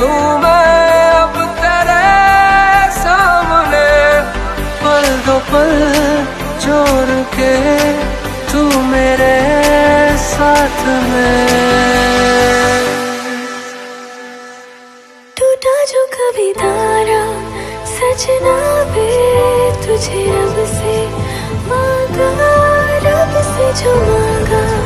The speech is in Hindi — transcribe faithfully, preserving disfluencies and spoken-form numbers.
देखूं मैं अब तेरे सामने, पल दो पल जोड़ के तू मेरे साथ में। टूटा जो कभी तारा सजना वे तुझे रब से मांगा, रब से जो मांगा